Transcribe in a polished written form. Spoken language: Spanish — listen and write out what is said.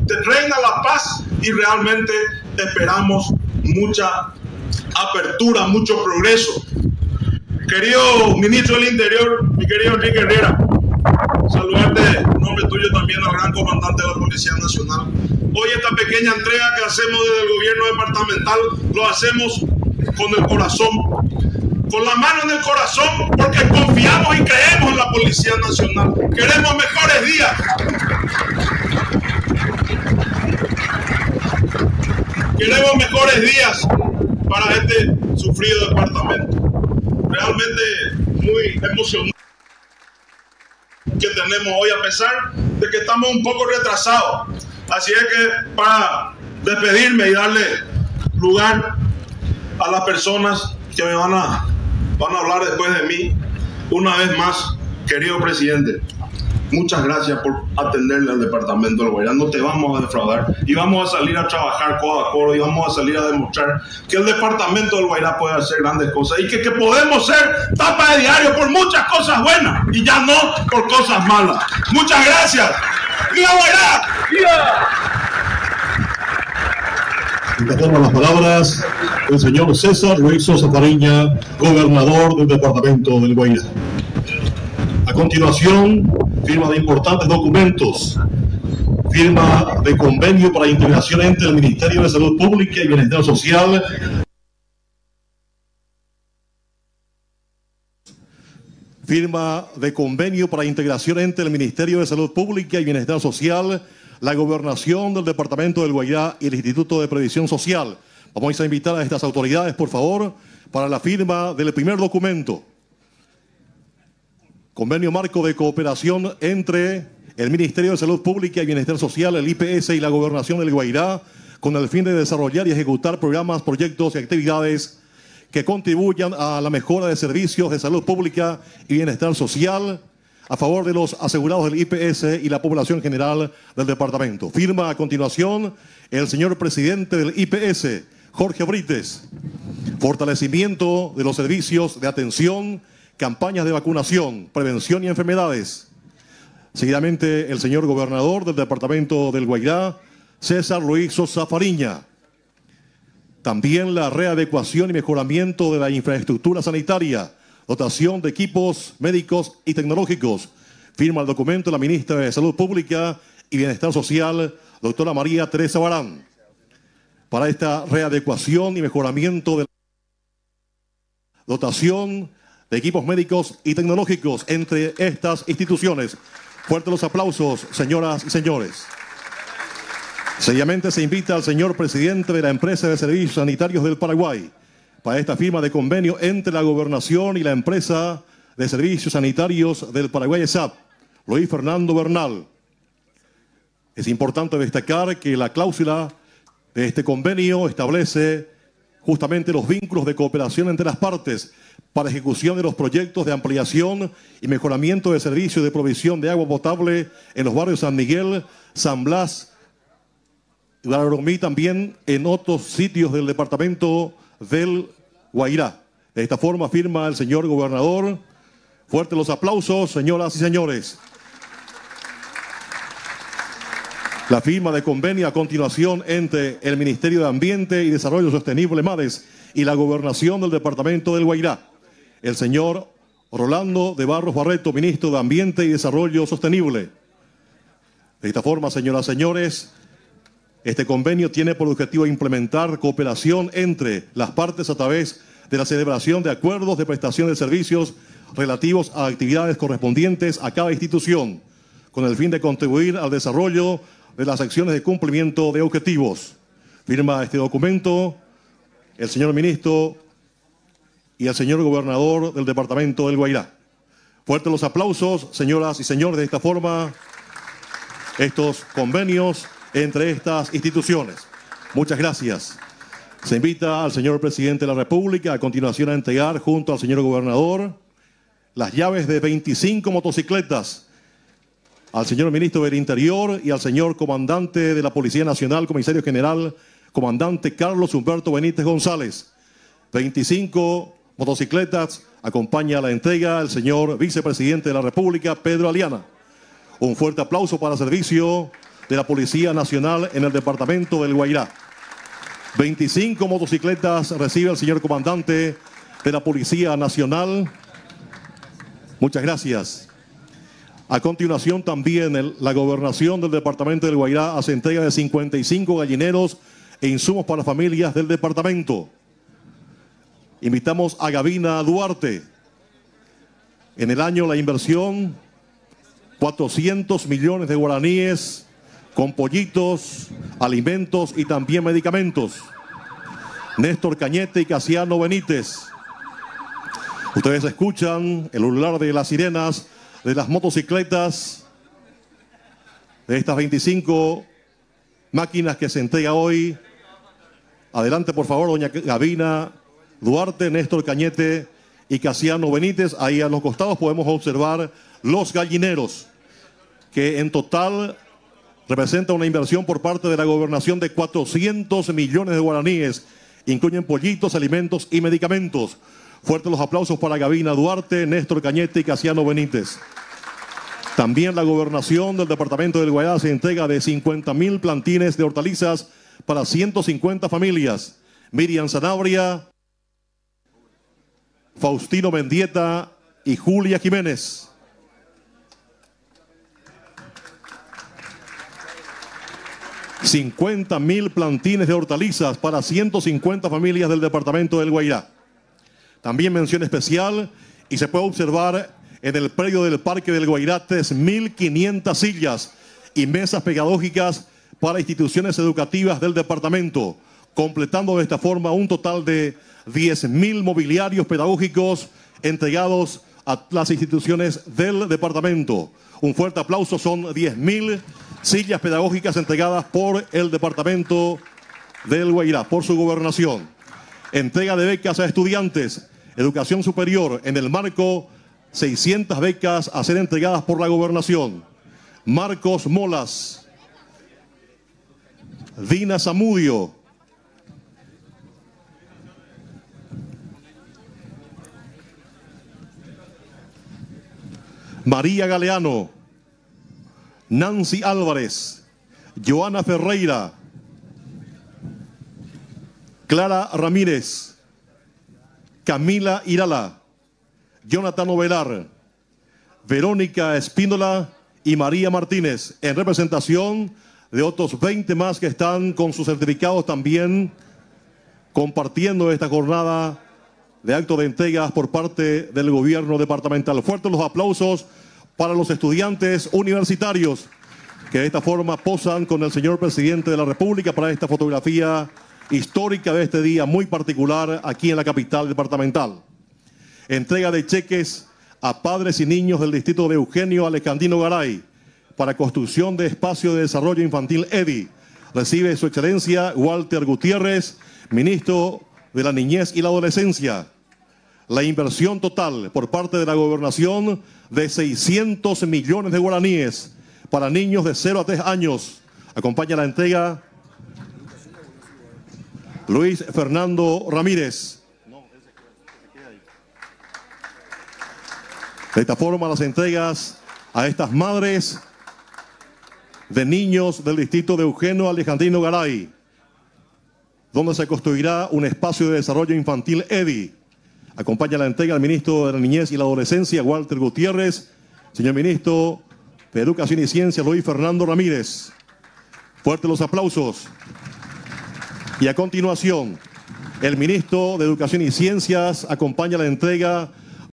reina la paz y realmente esperamos mucha apertura, mucho progreso. Querido ministro del Interior, mi querido Enrique Herrera, saludarte en nombre tuyo también al gran comandante de la Policía Nacional. Hoy esta pequeña entrega que hacemos desde el gobierno departamental lo hacemos con el corazón, con la mano en el corazón, porque confiamos y creemos en la Policía Nacional. Queremos mejores días. Queremos mejores días para este sufrido departamento. Realmente muy emocionante que tenemos hoy, a pesar de que estamos un poco retrasados. Así es que para despedirme y darle lugar a las personas que me van a hablar después de mí, una vez más, querido presidente, muchas gracias por atenderle al departamento del Guairá. No te vamos a defraudar y vamos a salir a trabajar codo a codo y vamos a salir a demostrar que el departamento del Guairá puede hacer grandes cosas y que podemos ser tapa de diario por muchas cosas buenas y ya no por cosas malas. Muchas gracias. ¡Viva Guairá! ¡Viva! Intercambio las palabras el señor César Luis Sosa Fariña, gobernador del departamento del Guairá. A continuación, firma de importantes documentos, firma de convenio para integración entre el Ministerio de Salud Pública y Bienestar Social, firma de convenio para integración entre el Ministerio de Salud Pública y Bienestar Social, la Gobernación del Departamento del Guairá y el Instituto de Previsión Social. Vamos a invitar a estas autoridades, por favor, para la firma del primer documento. Convenio marco de cooperación entre el Ministerio de Salud Pública y Bienestar Social, el IPS y la Gobernación del Guairá, con el fin de desarrollar y ejecutar programas, proyectos y actividades que contribuyan a la mejora de servicios de salud pública y bienestar social a favor de los asegurados del IPS y la población general del departamento. Firma a continuación el señor presidente del IPS, Jorge Brites. Fortalecimiento de los servicios de atención, campañas de vacunación, prevención y enfermedades. Seguidamente el señor gobernador del departamento del Guairá, César Luis Sosa Fariña. También la readecuación y mejoramiento de la infraestructura sanitaria, dotación de equipos médicos y tecnológicos. Firma el documento la ministra de Salud Pública y Bienestar Social, doctora María Teresa Barán. Para esta readecuación y mejoramiento de la dotación de equipos médicos y tecnológicos entre estas instituciones. Fuertes los aplausos, señoras y señores. Seguidamente se invita al señor presidente de la Empresa de Servicios Sanitarios del Paraguay para esta firma de convenio entre la Gobernación y la Empresa de Servicios Sanitarios del Paraguay, ESAP, Luis Fernando Bernal. Es importante destacar que la cláusula de este convenio establece justamente los vínculos de cooperación entre las partes para ejecución de los proyectos de ampliación y mejoramiento de servicios de provisión de agua potable en los barrios San Miguel, San Blas, y también en otros sitios del departamento del Guairá. De esta forma firma el señor gobernador. Fuertes los aplausos, señoras y señores. La firma de convenio a continuación entre el Ministerio de Ambiente y Desarrollo Sostenible, MADES, y la Gobernación del departamento del Guairá. El señor Rolando de Barros Barreto, ministro de Ambiente y Desarrollo Sostenible. De esta forma, señoras y señores, este convenio tiene por objetivo implementar cooperación entre las partes a través de la celebración de acuerdos de prestación de servicios relativos a actividades correspondientes a cada institución, con el fin de contribuir al desarrollo de las acciones de cumplimiento de objetivos. Firma este documento el señor ministro y el señor gobernador del departamento del Guairá. Fuertes los aplausos, señoras y señores. De esta forma, estos convenios entre estas instituciones. Muchas gracias. Se invita al señor presidente de la República a continuación a entregar junto al señor gobernador las llaves de 25 motocicletas al señor ministro del Interior y al señor comandante de la Policía Nacional, comisario general, comandante Carlos Humberto Benítez González. 25 motocicletas. Acompaña a la entrega el señor vicepresidente de la República, Pedro Aliana. Un fuerte aplauso para el servicio de la Policía Nacional en el departamento del Guairá. 25 motocicletas recibe el señor comandante de la Policía Nacional. Muchas gracias. A continuación también la gobernación del departamento del Guairá hace entrega de 55 gallineros e insumos para familias del departamento. Invitamos a Gavina Duarte. En el año la inversión, 400 millones de guaraníes con pollitos, alimentos y también medicamentos. Néstor Cañete y Casiano Benítez. Ustedes escuchan el ulular de las sirenas de las motocicletas de estas 25 máquinas que se entrega hoy. Adelante, por favor, doña Gavina Duarte, Néstor Cañete y Casiano Benítez. Ahí a los costados podemos observar los gallineros, que en total representa una inversión por parte de la gobernación de 400 millones de guaraníes. Incluyen pollitos, alimentos y medicamentos. Fuertes los aplausos para Gavina Duarte, Néstor Cañete y Casiano Benítez. También la gobernación del departamento del Guairá se entrega de 50.000 plantines de hortalizas para 150 familias. Miriam Sanabria, Faustino Mendieta y Julia Jiménez. $50.000 plantines de hortalizas para 150 familias del departamento del Guairá. También mención especial, y se puede observar en el predio del Parque del Guairá, 3.500 sillas y mesas pedagógicas para instituciones educativas del departamento, completando de esta forma un total de 10.000 mobiliarios pedagógicos entregados a las instituciones del departamento. Un fuerte aplauso, son 10.000 sillas pedagógicas entregadas por el departamento del Guairá, por su gobernación. Entrega de becas a estudiantes, educación superior, en el marco 600 becas a ser entregadas por la gobernación. Marcos Molas, Dina Zamudio, María Galeano, Nancy Álvarez, Joana Ferreira, Clara Ramírez, Camila Irala, Jonathan Ovelar, Verónica Espíndola y María Martínez, en representación de otros 20 más que están con sus certificados también compartiendo esta jornada de acto de entregas por parte del gobierno departamental. Fuertes los aplausos para los estudiantes universitarios que de esta forma posan con el señor presidente de la República para esta fotografía histórica de este día muy particular aquí en la capital departamental. Entrega de cheques a padres y niños del distrito de Eugenio Alejandrino Garay para construcción de espacio de desarrollo infantil EDI. Recibe su excelencia Walter Gutiérrez, ministro de la Niñez y la Adolescencia. La inversión total por parte de la gobernación de 600 millones de guaraníes para niños de 0 a 3 años. Acompaña la entrega Luis Fernando Ramírez. De esta forma, las entregas a estas madres de niños del distrito de Eugenio Alejandrino Garay, donde se construirá un espacio de desarrollo infantil EDI. Acompaña la entrega al ministro de la Niñez y la Adolescencia, Walter Gutiérrez, señor ministro de Educación y Ciencia, Luis Fernando Ramírez. Fuertes los aplausos. Y a continuación, el ministro de Educación y Ciencias acompaña la entrega